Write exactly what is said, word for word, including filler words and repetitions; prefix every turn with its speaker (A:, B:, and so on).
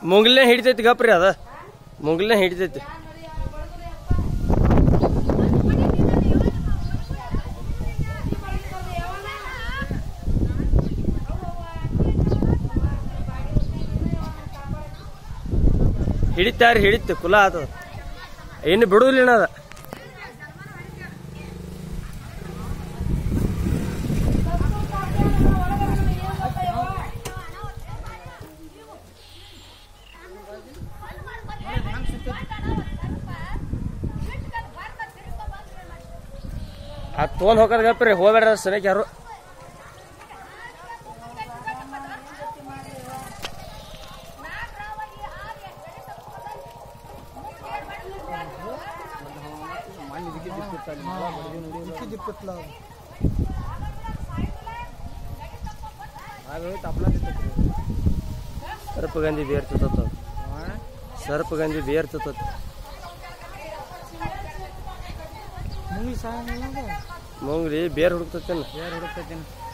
A: ಮುಂಗ್ಲೇ ಹಿಡಿತೈತಿ ಗಪ್ರಿ ಅದ ಮುಂಗ್ಲೇ ಹಿಡಿತೈತಿ ಹಿಡಿತಾರ ಹಿಡಿತು ಕುಲ ಆತದ ಇನ್ನು ಬಿಡುದಿಲ್ಲ ಅದ ಆ ತೊಗೊಂಡ್ ಹೋಗೋದ್ ಗಪ್ರಿ ಹೋಗ್ಬೇಡ್ರ ಸರಿಯಾಗಿ ಯಾರು ಸರ್ಪಗಂಜಿ ಬೇರ್ತದ ಸರ್ಪಗಂಜಿ ಬೇರ್ತದ ಮುಂಗ್ರಿ ಬೇರ್ ಹುಡುಕ್ತೇನ ಬೇರ್ ಹುಡುಕ್ತೇನ